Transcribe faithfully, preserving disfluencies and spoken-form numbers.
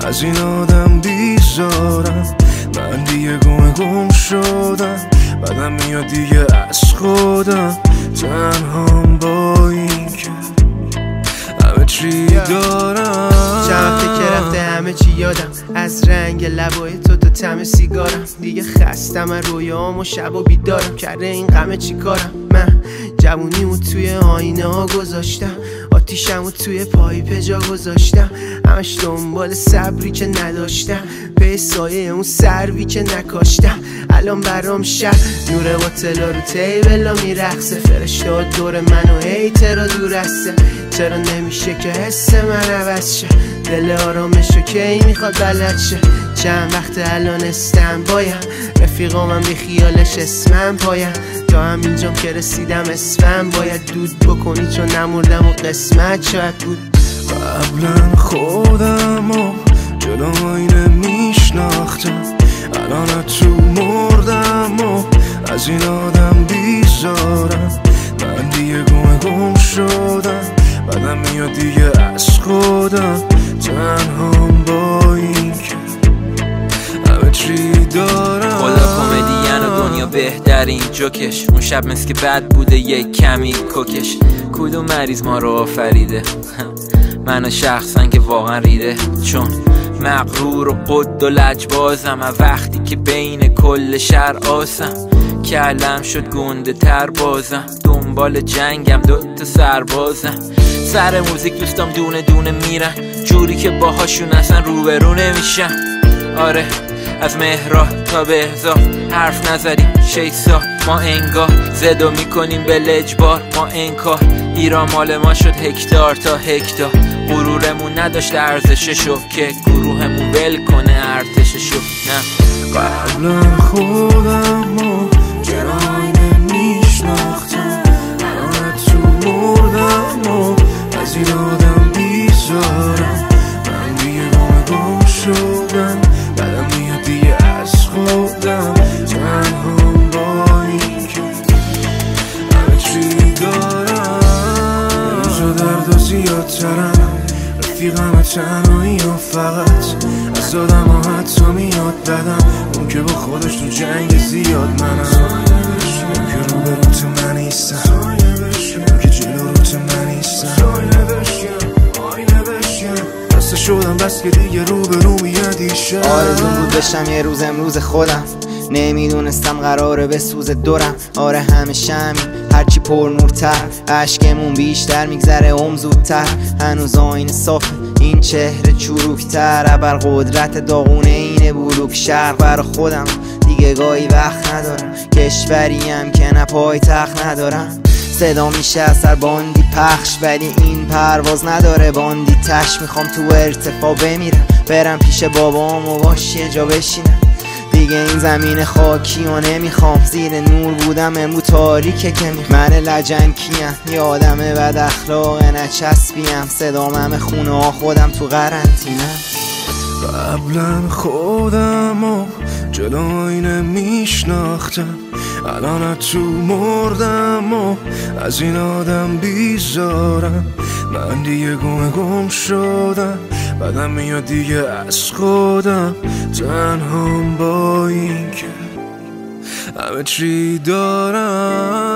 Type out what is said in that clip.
از این آدم بیزارم. من دیگه گم گم شدم، بعدم میاد دیگه از خودم. تنهام با این که همه چی دارم. چند وقته که رفته همه چی یادم، از رنگ لبای تو تا طعم سیگارم. دیگه خستم از رویام و شب و بیدارم. کرده این غمه چی کارم؟ من جوونیمو توی آینه ها گذاشتم، آتیشمو توی پایپ جا گذاشتم. همش دنبال صبری که نداشتم، به سایه اون سروی که نکاشتم. الان برام شب نور باطلا رو تیبلا میرقصه، فرشته دور منو هیترا دور هسته. چرا نمیشه که حس من عوض شه؟ دل آرامشو کی میخواد بلد شه؟ چند وقت الان استم بایم، رفیقا من بی خیالش اسمم پایم. تا همینجام که رسیدم اسمم باید دود بکنی، چون نمردم و قسمت شاید بود. قبلا خودم و جلو اینه میشناختم، الان تو مردم و از این آدم بیزارم. من دیگه گم گم شدم، بعدم میاد دیگه از خودم. تنهام با این که همه چی دارم. خدا کمدین و دنیا بهترین جوکش. اون شب مثل که بد بوده یک کمی کوکش. کدوم مریض ما رو آفریده؟ منو شخصا که واقعا ریده، چون مغرور و قد و لجبازم. وقتی که بین کل شهر آسم، کلم شد گنده تر بازم. دنبال جنگم دوتا سربازم. سر موزیک دوستام دونه دونه میرن، جوری که باهاشون اصلا روبرو نمیشن. آره از مهرا تا بهزا حرف نزدیم شیسا. ما انگار زدو میکنیم به لجبار، ما انکار ایران مال ما شد هکتار تا هکتار. غرورمون نداشت ارزششو که گروهمون ول کنه ارتششو. نه قبلا خودم و جراینه میشناختم، الان تو مردم و از این آدم بیزارم. من دیگه گم گم شدم، بعدم میاد دیگه از خودم. تنهام با این که همه چی دارم. روزا درد و زیادترم، رفیقم تنهایی و فقط از آدم ها حتی میاد بدم. اون که با خودش تو جنگ زیاد منم، اون که رو به رو تو من نیستم، اون که جلو رو تو من نیستم. بسته شدم بس که دیگه رو به رو میادی شد. آرزون بود بشم یه روز امروز خودم، نمیدونستم قراره به سوز دورم. آره همیشه همین، هرچی پر نورتر عشقمون بیشتر میگذره ام زودتر. هنوز آینه صافه این چهره چروکتر، ابر قدرت داغونه اینه بلوک شرق. برا خودم دیگه گاهی وقت ندارم، کشوریم که نه پای تخت ندارم. صدا میشه اثر باندی پخش، ولی این پرواز نداره باندی تش. میخوام تو ارتفاع بمیرم، برم پیش بابام و باش یه جا بشینم. دیگه این زمین خاکی و نمیخوام، زیر نور بودم امرو تاریکه که میخوام. من لجن کیم، یه آدم بد اخلاق نچسبیم. صدام همه خونه ها خودم تو قرنطینم. قبلا خودم و جلو اینه میشناختم، الان تو مردم و از این آدم بیزارم. من دیگه گم گم شدم، بعدم میاد دیگه از خودم. تنهام با این که همه چی دارم.